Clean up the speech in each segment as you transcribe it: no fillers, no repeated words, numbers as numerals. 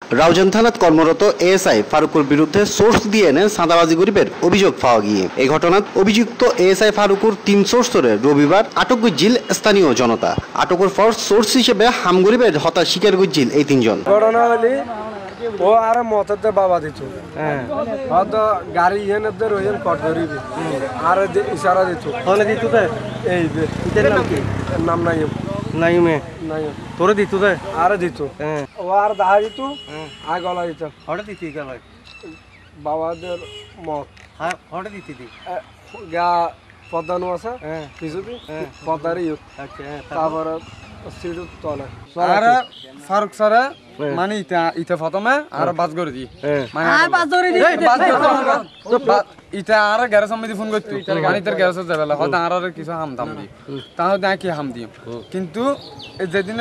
রাউজান থানাত কর্মরত এএসআই ফারুকুর বিরুদ্ধে সোর্স দিয়ে এনে চাঁদাবাজি গরিবের অভিযোগ পাওয়া গিয়ে এই ঘটনাত অভিযুক্ত এএসআই ফারুকুর 3 সোর্স ধরে রবিবার আটক গজ্জিল স্থানীয় জনতা। আটকের পর সোর্স হিসেবে হাম গরিবের হত্যা স্বীকার গজ্জিল এই 3 জন। ও আর মততে বাবা দিত হয়তো গাড়ি এনে রইল কট ধরিবি আর ইশারা দিত ফোনে দিত এই নাম কি নাম নাইমে তোরে দিত আর দিত ও আর দাহা দিত আর গলা দিত হঠাৎ দিতি গলায় বাবাদের মত হ্যাঁ হঠাৎ দিতি গা পদানো আছে কিছুদি পদারি আচ্ছা তারপরে সিটু তলে আর ফারুক সারা মানে ইটা প্রথমে আর বাস করে দি মানে আর বাস করে দি ইটা আর গ্যারেজ সমিতি ফোন করতে মানে তোর গ্যারেজ যাবেলা হয়তো আর কিছু হাম দাম দি তাহলে না কি হাম দিও কিন্তু যেদিনে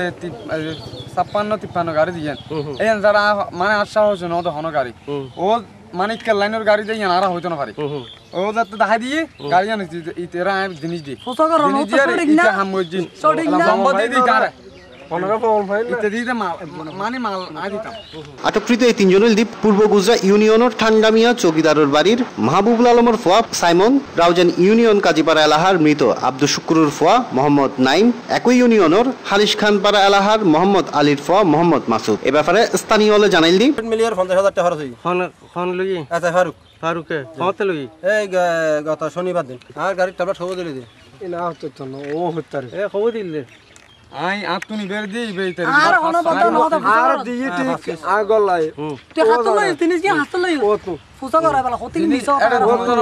56-53 গাড়ি দিয়েন এই যারা মানে আশা হচ্ছে না তো হন গাড়ি ও মানে লাইনের গাড়ি দিয়ে আর হইতো না পারি ও যাতে দেখা দিয়ে গাড়ি জানিস ইতেরা জিনিস দি জিনিস দিয়ে ইটা হাম গজি লম্বা দিয়ে দি কারে আটককৃত এই 3 জনের পূর্ব গুজরা ইউনিয়নের ঠান্ডামিয়া চৌকিদারের বাড়ির মাহবুবুল আলমের ফোয়া সাইমন, রাউজান ইউনিয়ন কাজীপাড়া এলাহার মৃত আব্দুল শুক্কুরের ফোয়া মোহাম্মদ নাইম, একই ইউনিয়নের হালিশ খানপাড়া এলাহার মোহাম্মদ আলীর ফোয়া মোহাম্মদ মাসুদ। এ ব্যাপারে স্থানীয় হলে জানাইল দি 50,000 টাকা খরচ হই আচ্ছা ফারুকে কত লই এই গত শনিবার দিন আর গাড়ি টাকা খবর দিলে দি না হতো তো ও হতারে এ খবর দিলে আই আতুনি বের দেই বেইতে আর হন বন্ধ আর দিয়ে ঠিক আগলাই তে হাত লই তিনি কি হাত লই ও তো ফুসা করা বলা হতি নিছো আরে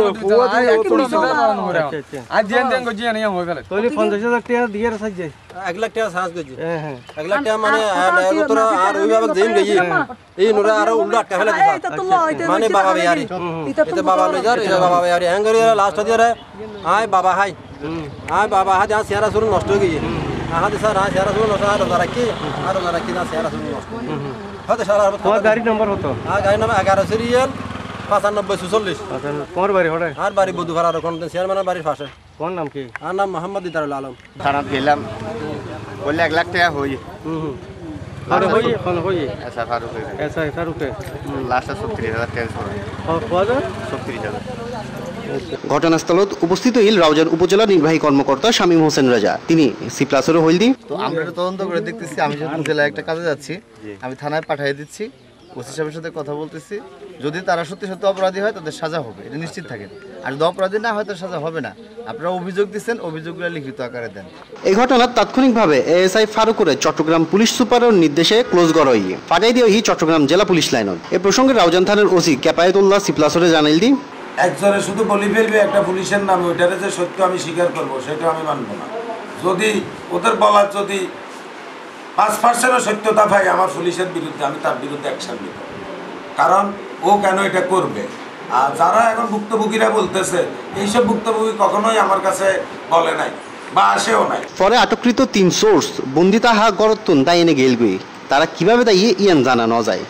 আজ দেন দেন গজি না হই ফেলে কইলি 50,000 টাকা দিয়ে সাজ যায় 1 লাখ টাকা সাজ গজি হ্যাঁ 1 লাখ টাকা মানে তোরা আর ওই ভাবে দেন গই এই নোরা আর উল্টা টাকা ফেলে দিছা মানে বাবা বিয়ারি এটা বাবা লই যার এটা বাবা বিয়ারি হ্যাঙ্গরি লাস্ট দিয়ে রে আয় বাবা হাই আয় বাবা হাই যা সিয়ারা শুরু নষ্ট হয়ে গিয়ে আহাদে স্যার আ সিয়ারা শুরু নষ্ট আর রাখি না সিয়ারা শুরু নষ্ট হতে সারা গাড়ি নাম্বার হতো গাড়ি নাম্বার 11 সিরিয়াল 9546 আচ্ছা কোন বাড়ি হড়ে আর বাড়ি বধুপাড়া আর কোন চেয়ারম্যানের বাড়ির পাশে কোন নাম কি আর নাম মোহাম্মদ দিদারুল আলম থানাত গেলাম বললে 1 লাখ টাকা হই আরে হই আচ্ছা ফারুকে আচ্ছা ফারুকে লাস্ট 70,000 টাকা সরে কত 70,000। ঘটনাস্থলত উপস্থিত হইল রাউজান উপজেলা নির্বাহী কর্মকর্তা শামীম হোসেন রাজা। তিনি সিপ্লাসেরও হইলদি তো আমরা এটা তদন্ত করে দেখতেছি। আমি যখন জেলায় একটা কাজে যাচ্ছি আমি থানায় পাঠিয়ে দিচ্ছি, ওসি সাহেবের সাথে কথা বলতেছি। যদি তারা সত্যি সত্যি অপরাধী হয় তাদের সাজা হবে, এটা নিশ্চিত থাকেন। আর যদি অপরাধী না হয় তার সাজা হবে না। আপনারা অভিযোগ দিচ্ছেন, অভিযোগগুলো লিখিত আকারে দেন। এই ঘটনার তাৎক্ষণিকভাবে এএসআই ফারুকুরে চট্টগ্রাম পুলিশ সুপারের নির্দেশে ক্লোজ করা হই পাঠাই দিয়ে চট্টগ্রাম জেলা পুলিশ লাইনত। এই প্রসঙ্গে রাউজান থানার ওসি ক্যাপায়েতুল্লাহ সিপ্লাসরে জানাইল দি একজনে শুধু বলি ফেলবে একটা পুলিশের নামে, ওইটারে যে সত্য আমি স্বীকার করবো সেটা আমি মানবো না। যদি ওদের বলার যদি 5% সত্যতা পাই আমার পুলিশের বিরুদ্ধে, আমি তার বিরুদ্ধে অ্যাকশন নিব। কারণ ও কেন এটা করবে। আর যারা এখন ভুক্তভোগীরা বলতেছে, এইসব ভুক্তভোগী কখনোই আমার কাছে বলে নাই বা আসেও নাই। পরে আটককৃত 3 সোর্স বন্দি তাহা গরতুন তাই এনে গেলগুই। তারা কিভাবে তাই ইয়ান জানা ন যায়।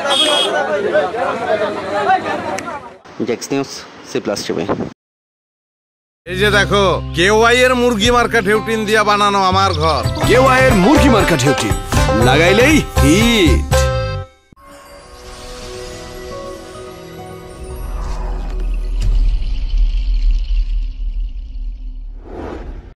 এই যে দেখো কেওয়াই এর মুরগি মার্কা ঢেউটিন দিয়া বানানো আমার ঘর। কেওয়াই এর মুরগি মার্কা ঢেউটিন লাগাইলেই হিট।